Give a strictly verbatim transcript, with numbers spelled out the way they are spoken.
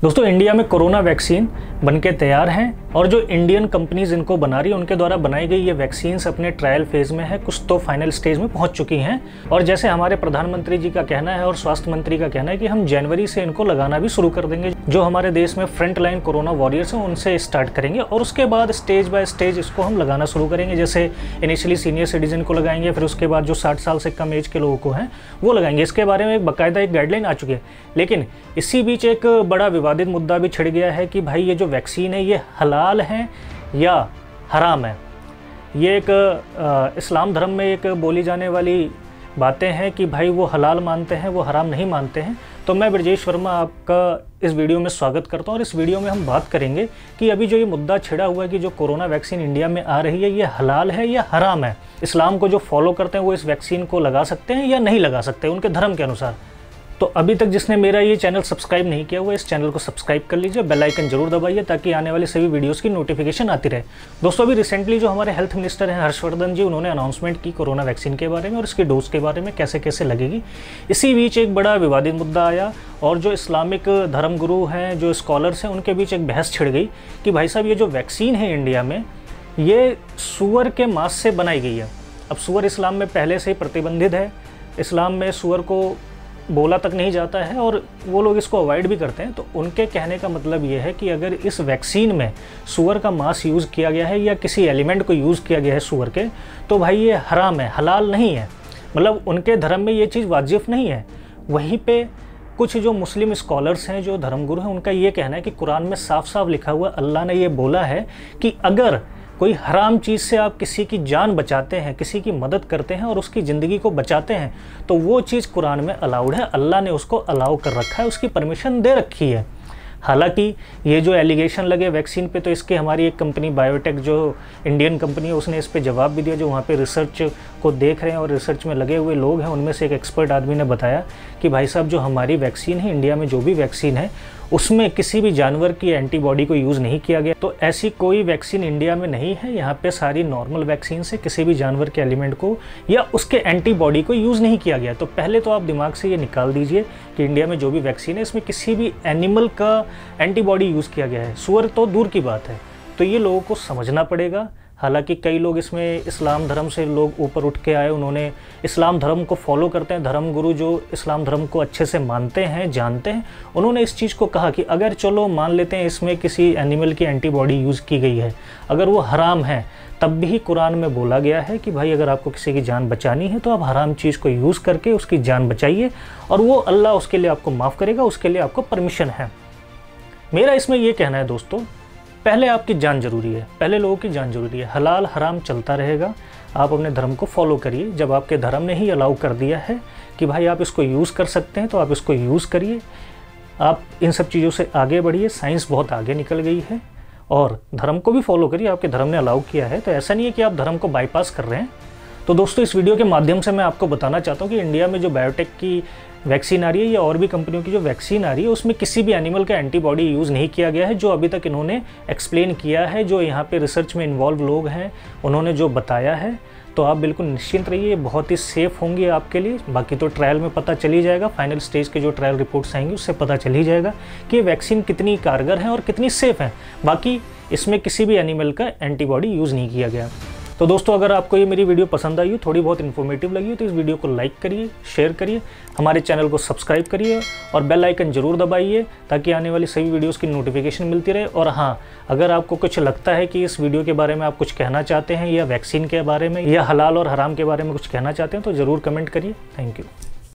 दोस्तों इंडिया में corona vaccine बनके तैयार हैं और जो इंडियन कंपनीज इनको बना रही है उनके द्वारा बनाई गई ये वैक्सीन्स अपने ट्रायल फेज में है, कुछ तो फाइनल स्टेज में पहुंच चुकी हैं। और जैसे हमारे प्रधानमंत्री जी का कहना है और स्वास्थ्य मंत्री का कहना है कि हम जनवरी से इनको लगाना भी शुरू कर देंगे। जो हमारे देश में फ्रंट लाइन कोरोना वॉरियर्स हैं उनसे स्टार्ट करेंगे और उसके बाद स्टेज बाय स्टेज इसको हम लगाना शुरू करेंगे। जैसे इनिशियली सीनियर सिटीजन को लगाएंगे, फिर उसके बाद जो साठ साल से कम एज के लोगों को हैं वो लगाएंगे। इसके बारे में एक बाकायदा एक गाइडलाइन आ चुकी है। लेकिन इसी बीच एक बड़ा विवादित मुद्दा भी छिड़ गया है कि भाई ये जो वैक्सीन है ये हलाल है या हराम है। ये एक आ, इस्लाम धर्म में एक बोली जाने वाली बातें हैं कि भाई वो हलाल मानते हैं, वो हराम नहीं मानते हैं। तो मैं ब्रजेश वर्मा आपका इस वीडियो में स्वागत करता हूं और इस वीडियो में हम बात करेंगे कि अभी जो ये मुद्दा छिड़ा हुआ है कि जो कोरोना वैक्सीन इंडिया में आ रही है ये हलाल है या हराम है। इस्लाम को जो फॉलो करते हैं वो इस वैक्सीन को लगा सकते हैं या नहीं लगा सकते उनके धर्म के अनुसार। तो अभी तक जिसने मेरा ये चैनल सब्सक्राइब नहीं किया हुआ इस चैनल को सब्सक्राइब कर लीजिए, बेल आइकन जरूर दबाइए ताकि आने वाली सभी वीडियोस की नोटिफिकेशन आती रहे। दोस्तों अभी रिसेंटली जो हमारे हेल्थ मिनिस्टर हैं हर्षवर्धन जी, उन्होंने अनाउंसमेंट की कोरोना वैक्सीन के बारे में और इसकी डोज के बारे में कैसे कैसे लगेगी। इसी बीच एक बड़ा विवादित मुद्दा आया और जो इस्लामिक धर्मगुरु हैं, जो स्कॉलर्स हैं, उनके बीच एक बहस छिड़ गई कि भाई साहब ये जो वैक्सीन है इंडिया में ये सूअर के मांस से बनाई गई है। अब सूअर इस्लाम में पहले से ही प्रतिबंधित है, इस्लाम में सूअर को बोला तक नहीं जाता है और वो लोग इसको अवॉइड भी करते हैं। तो उनके कहने का मतलब ये है कि अगर इस वैक्सीन में सूअर का मांस यूज़ किया गया है या किसी एलिमेंट को यूज़ किया गया है सूअर के, तो भाई ये हराम है, हलाल नहीं है। मतलब उनके धर्म में ये चीज़ वाजिब नहीं है। वहीं पे कुछ जो मुस्लिम स्कॉलर्स हैं, जो धर्मगुरु हैं, उनका ये कहना है कि कुरान में साफ साफ लिखा हुआ, अल्लाह ने ये बोला है कि अगर कोई हराम चीज़ से आप किसी की जान बचाते हैं, किसी की मदद करते हैं और उसकी ज़िंदगी को बचाते हैं तो वो चीज़ कुरान में अलाउड है, अल्लाह ने उसको अलाउ कर रखा है, उसकी परमिशन दे रखी है। हालांकि ये जो एलिगेशन लगे वैक्सीन पे, तो इसके हमारी एक कंपनी बायोटेक जो इंडियन कंपनी है उसने इस पे जवाब भी दिया। जो वहाँ पे रिसर्च को देख रहे हैं और रिसर्च में लगे हुए लोग हैं उनमें से एक एक्सपर्ट आदमी ने बताया कि भाई साहब जो हमारी वैक्सीन है, इंडिया में जो भी वैक्सीन है उसमें किसी भी जानवर की एंटीबॉडी को यूज़ नहीं किया गया। तो ऐसी कोई वैक्सीन इंडिया में नहीं है, यहाँ पे सारी नॉर्मल वैक्सीन से किसी भी जानवर के एलिमेंट को या उसके एंटीबॉडी को यूज़ नहीं किया गया। तो पहले तो आप दिमाग से ये निकाल दीजिए कि इंडिया में जो भी वैक्सीन है इसमें किसी भी एनिमल का एंटीबॉडी यूज़ किया गया है, सूअर तो दूर की बात है। तो ये लोगों को समझना पड़ेगा। हालांकि कई लोग इसमें इस्लाम धर्म से लोग ऊपर उठ के आए, उन्होंने इस्लाम धर्म को फॉलो करते हैं, धर्मगुरु जो इस्लाम धर्म को अच्छे से मानते हैं, जानते हैं, उन्होंने इस चीज़ को कहा कि अगर चलो मान लेते हैं इसमें किसी एनिमल की एंटीबॉडी यूज़ की गई है, अगर वो हराम है, तब भी कुरान में बोला गया है कि भाई अगर आपको किसी की जान बचानी है तो आप हराम चीज़ को यूज़ करके उसकी जान बचाइए और वो अल्लाह उसके लिए आपको माफ़ करेगा, उसके लिए आपको परमिशन है। मेरा इसमें ये कहना है दोस्तों, पहले आपकी जान ज़रूरी है, पहले लोगों की जान ज़रूरी है। हलाल हराम चलता रहेगा, आप अपने धर्म को फॉलो करिए। जब आपके धर्म ने ही अलाउ कर दिया है कि भाई आप इसको यूज़ कर सकते हैं तो आप इसको यूज़ करिए। आप इन सब चीज़ों से आगे बढ़िए, साइंस बहुत आगे निकल गई है और धर्म को भी फॉलो करिए। आपके धर्म ने अलाउ किया है तो ऐसा नहीं है कि आप धर्म को बाईपास कर रहे हैं। तो दोस्तों इस वीडियो के माध्यम से मैं आपको बताना चाहता हूँ कि इंडिया में जो बायोटेक की वैक्सीन आ रही है या और भी कंपनियों की जो वैक्सीन आ रही है उसमें किसी भी एनिमल का एंटीबॉडी यूज़ नहीं किया गया है। जो अभी तक इन्होंने एक्सप्लेन किया है, जो यहाँ पे रिसर्च में इन्वॉल्व लोग हैं उन्होंने जो बताया है, तो आप बिल्कुल निश्चिंत रहिए, बहुत ही सेफ़ होंगी आपके लिए। बाकी तो ट्रायल में पता चल ही जाएगा, फाइनल स्टेज के जो ट्रायल रिपोर्ट्स आएंगी उससे पता चल ही जाएगा कि ये वैक्सीन कितनी कारगर है और कितनी सेफ़ है। बाकी इसमें किसी भी एनिमल का एंटीबॉडी यूज़ नहीं किया गया। तो दोस्तों अगर आपको ये मेरी वीडियो पसंद आई हो, थोड़ी बहुत इन्फॉर्मेटिव लगी हो, तो इस वीडियो को लाइक करिए, शेयर करिए, हमारे चैनल को सब्सक्राइब करिए और बेल आइकन जरूर दबाइए ताकि आने वाली सभी वीडियोस की नोटिफिकेशन मिलती रहे। और हाँ, अगर आपको कुछ लगता है कि इस वीडियो के बारे में आप कुछ कहना चाहते हैं या वैक्सीन के बारे में या हलाल और हराम के बारे में कुछ कहना चाहते हैं तो ज़रूर कमेंट करिए। Thank you.